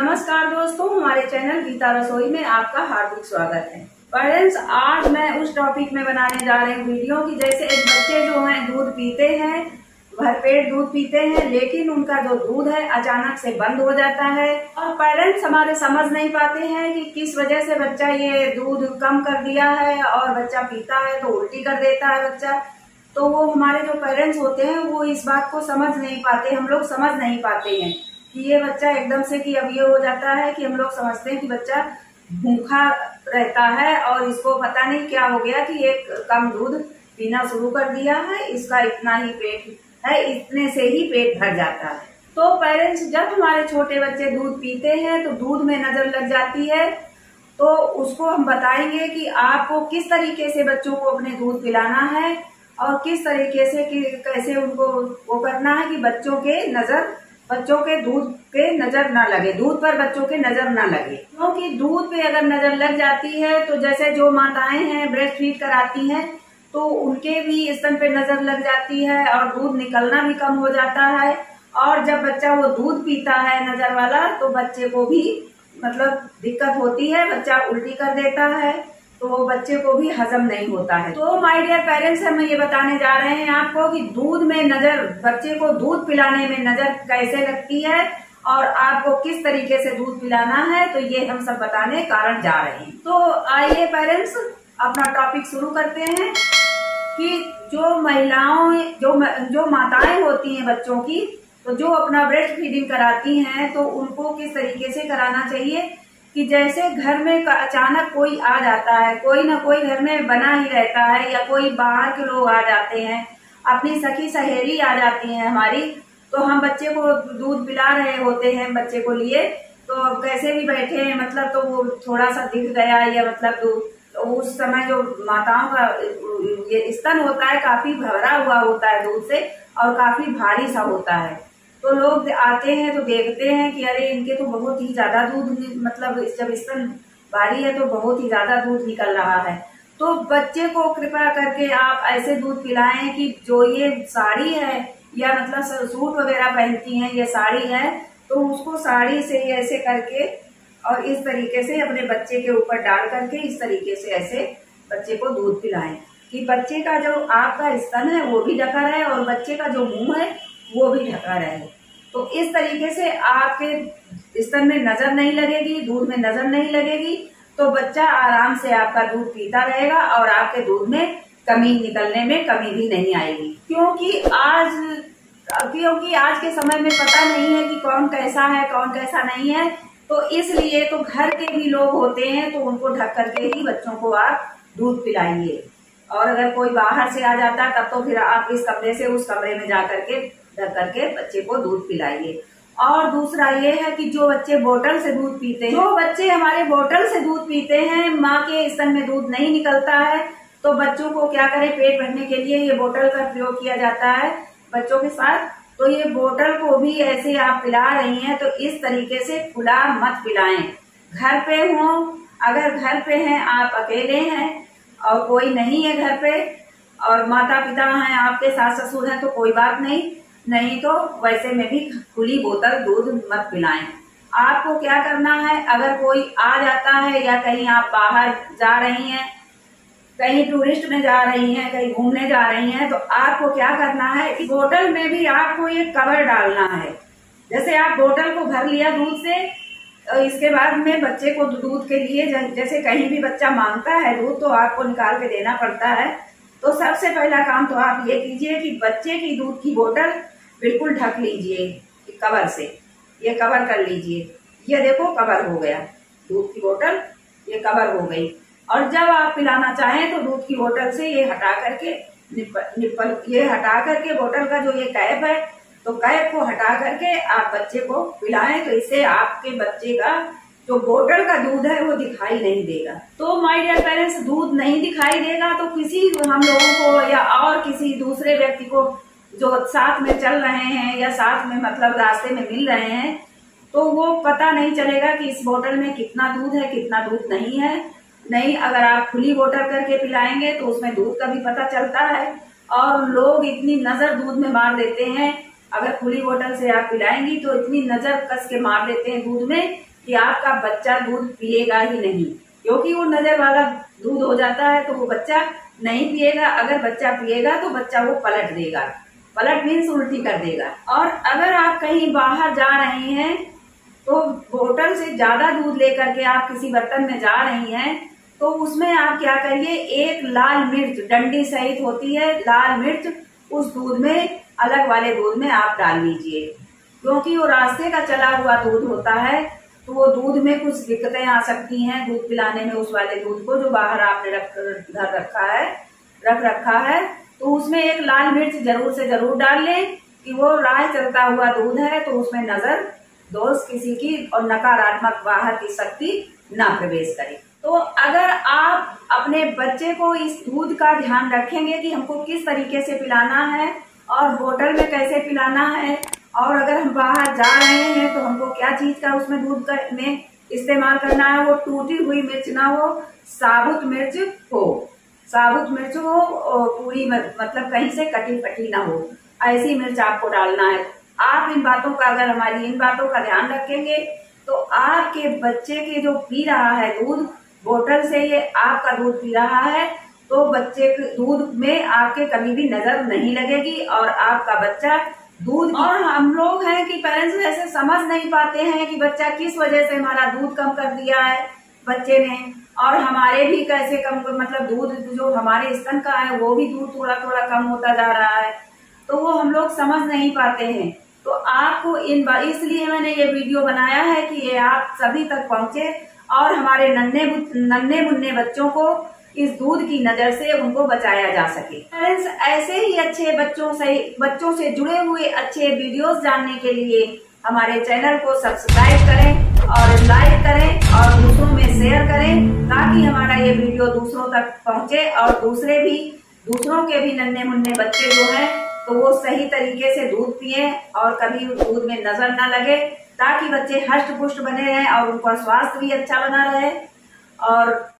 नमस्कार दोस्तों, हमारे चैनल गीता रसोई में आपका हार्दिक स्वागत है। पेरेंट्स, आज मैं उस टॉपिक में बनाने जा रही हूँ वीडियो की जैसे एक बच्चे जो हैं दूध पीते हैं, भरपेट दूध पीते हैं, लेकिन उनका जो दूध है अचानक से बंद हो जाता है और पेरेंट्स हमारे समझ नहीं पाते हैं कि किस वजह से बच्चा ये दूध कम कर दिया है और बच्चा पीता है तो उल्टी कर देता है बच्चा। तो वो हमारे जो पेरेंट्स होते हैं वो इस बात को समझ नहीं पाते, हम लोग समझ नहीं पाते हैं कि ये बच्चा एकदम से कि अब ये हो जाता है कि हम लोग समझते हैं कि बच्चा भूखा रहता है और इसको पता नहीं क्या हो गया कि एक कम दूध पीना शुरू कर दिया है, इसका इतना ही पेट है, इतने से ही पेट भर जाता है। तो पेरेंट्स, जब हमारे छोटे बच्चे दूध पीते हैं तो दूध में नजर लग जाती है, तो उसको हम बताएंगे कि आपको किस तरीके से बच्चों को अपने दूध पिलाना है और किस तरीके से कि कैसे उनको वो करना है कि बच्चों के दूध पे नजर ना लगे, दूध पर बच्चों के नजर ना लगे। क्योंकि दूध पे अगर नजर लग जाती है तो जैसे जो माताएं हैं ब्रेस्ट फीड कराती हैं तो उनके भी स्तन पे नजर लग जाती है और दूध निकलना भी कम हो जाता है। और जब बच्चा वो दूध पीता है नजर वाला तो बच्चे को भी मतलब दिक्कत होती है, बच्चा उल्टी कर देता है, तो बच्चे को भी हजम नहीं होता है। तो माय डियर पेरेंट्स, हम ये बताने जा रहे हैं आपको कि दूध में नजर, बच्चे को दूध पिलाने में नजर कैसे लगती है और आपको किस तरीके से दूध पिलाना है, तो ये हम सब बताने कारण जा रहे हैं। तो आइए पेरेंट्स, अपना टॉपिक शुरू करते हैं कि जो महिलाओं जो माताएं होती हैं बच्चों की, तो जो अपना ब्रेस्ट फीडिंग कराती हैं तो उनको किस तरीके से कराना चाहिए कि जैसे घर में अचानक कोई आ जाता है, कोई ना कोई घर में बना ही रहता है या कोई बाहर के लोग आ जाते हैं, अपनी सखी सहेली आ जाती है हमारी, तो हम बच्चे को दूध पिला रहे होते हैं बच्चे को लिए, तो कैसे भी बैठे हैं मतलब तो वो थोड़ा सा दिख गया या मतलब दूध, तो उस समय जो माताओं का ये स्तन होता है काफी भरा हुआ होता है दूध से और काफी भारी सा होता है। तो लोग आते हैं तो देखते हैं कि अरे इनके तो बहुत ही ज्यादा दूध, मतलब जब स्तन भारी है तो बहुत ही ज्यादा दूध निकल रहा है। तो बच्चे को कृपया करके आप ऐसे दूध पिलाएं कि जो ये साड़ी है या मतलब सूट वगैरह पहनती हैं, ये साड़ी है तो उसको साड़ी से ऐसे करके और इस तरीके से अपने बच्चे के ऊपर डाल करके इस तरीके से ऐसे बच्चे को दूध पिलाएं कि बच्चे का जो आपका स्तन है वो भी ढका रहे और बच्चे का जो मुंह है वो भी ढका रहे। तो इस तरीके से आपके स्तन में नजर नहीं लगेगी, दूध में नजर नहीं लगेगी, तो बच्चा आराम से आपका दूध पीता रहेगा और आपके दूध में कमी निकलने में कमी भी नहीं आएगी। क्योंकि आज के समय में पता नहीं है कि कौन कैसा है कौन कैसा नहीं है, तो इसलिए तो घर के भी लोग होते हैं तो उनको ढक करके ही बच्चों को आप दूध पिलाइए। और अगर कोई बाहर से आ जाता है तब तो फिर आप इस कमरे से उस कमरे में जा करके ढक करके बच्चे को दूध पिलाइए। और दूसरा ये है कि जो बच्चे बोतल से दूध पीते हैं, जो बच्चे हमारे बोतल से दूध पीते हैं, माँ के स्तन में दूध नहीं निकलता है, तो बच्चों को क्या करें, पेट भरने के लिए ये बोतल का प्रयोग किया जाता है बच्चों के साथ। तो ये बोतल को भी ऐसे आप पिला रही हैं तो इस तरीके से खुला मत पिलाएं। घर पे हो, अगर घर पे हैं, आप अकेले हैं और कोई नहीं है घर पे और माता पिता हैं आपके, सास ससुर हैं, तो कोई बात नहीं तो वैसे में भी खुली बोतल दूध मत पिलाएं। आपको क्या करना है, अगर कोई आ जाता है या कहीं आप बाहर जा रही हैं, कहीं टूरिस्ट में जा रही हैं, कहीं घूमने जा रही हैं, तो आपको क्या करना है कि बोतल में भी आपको ये कवर डालना है। जैसे आप बोतल को भर लिया दूध से, इसके बाद में बच्चे को दूध के लिए जैसे कहीं भी बच्चा मांगता है दूध तो आपको निकाल के देना पड़ता है। तो सबसे पहला काम तो आप ये कीजिए कि बच्चे की दूध की बोतल बिल्कुल ढक लीजिए कवर से, ये कवर कर लीजिए। ये देखो कवर हो गया दूध की बोतल, ये कवर हो गई। और जब आप पिलाना चाहें तो दूध की बोतल से ये हटा करके निप्पल ये हटा करके बोतल का जो ये कैप है तो कैप को हटा करके आप बच्चे को पिलाएं, तो इससे आपके बच्चे का जो बोतल का दूध है वो दिखाई नहीं देगा। तो माय डियर पेरेंट्स, दूध नहीं दिखाई देगा तो किसी हम लोगों को या और किसी दूसरे व्यक्ति को जो साथ में चल रहे हैं या साथ में मतलब रास्ते में मिल रहे हैं, तो वो पता नहीं चलेगा कि इस बोतल में कितना दूध है कितना दूध नहीं है। नहीं, अगर आप खुली बोतल करके पिलाएंगे तो उसमें दूध का भी पता चलता है और लोग इतनी नजर दूध में मार देते हैं। अगर खुली बोतल से आप पिलाएंगी तो इतनी नजर कस के मार देते हैं दूध में कि आपका बच्चा दूध पिएगा ही नहीं, क्योंकि वो नजर वाला दूध हो जाता है तो वो बच्चा नहीं पिएगा। अगर बच्चा पिएगा तो बच्चा वो पलट देगा, पलट मीन्स उल्टी कर देगा। और अगर आप कहीं बाहर जा रहे हैं तो बोतल से ज्यादा दूध लेकर के आप किसी बर्तन में जा रही हैं तो उसमें आप क्या करिए, एक लाल मिर्च डंडी सहित होती है, लाल मिर्च उस दूध में, अलग वाले दूध में आप डाल लीजिए, क्योंकि वो रास्ते का चला हुआ दूध होता है तो वो दूध में कुछ दिक्कतें आ सकती हैं दूध पिलाने में। उस वाले दूध को जो बाहर आपने रख रखा है तो उसमें एक लाल मिर्च जरूर से जरूर डाल लें कि वो राह चलता हुआ दूध है तो उसमें नजर दोष किसी की और नकारात्मक बाहर की शक्ति ना प्रवेश करे। तो अगर आप अपने बच्चे को इस दूध का ध्यान रखेंगे कि हमको किस तरीके से पिलाना है और बोतल में कैसे पिलाना है, और अगर हम बाहर जा रहे हैं तो हमको क्या चीज का उसमें दूध का में इस्तेमाल करना है, वो टूटी हुई मिर्च ना हो, साबुत मिर्च हो, साबुत मिर्च हो, पूरी मतलब कहीं से कटी फटी ना हो, ऐसी मिर्च आपको डालना है। आप इन बातों का, अगर हमारी इन बातों का ध्यान रखेंगे तो आपके बच्चे के जो पी रहा है दूध बोतल से, ये आपका दूध पी रहा है तो बच्चे के दूध में आपके कभी भी नजर नहीं लगेगी और आपका बच्चा दूध। और हम लोग हैं कि पेरेंट्स ऐसे समझ नहीं पाते हैं कि बच्चा किस वजह से हमारा दूध कम कर दिया है बच्चे ने, और हमारे भी कैसे कम, मतलब दूध जो हमारे स्तन का है वो भी दूध थोड़ा थोड़ा कम होता जा रहा है, तो वो हम लोग समझ नहीं पाते हैं। तो आपको इसलिए मैंने ये वीडियो बनाया है कि ये आप सभी तक पहुंचे और हमारे नन्हे मुन्ने बच्चों को इस दूध की नजर से उनको बचाया जा सके। पेरेंट्स ऐसे ही अच्छे बच्चों से जुड़े हुए अच्छे वीडियोस जानने के लिए हमारे चैनल को सब्सक्राइब करें और लाइक करें और दूसरों में शेयर करें, ताकि हमारा ये वीडियो दूसरों तक पहुंचे और दूसरों के भी नन्हे मुन्ने बच्चे जो हैं तो वो सही तरीके से दूध पिए और कभी दूध में नजर ना लगे, ताकि बच्चे हष्ट पुष्ट बने रहें और उनका स्वास्थ्य भी अच्छा बना रहे। और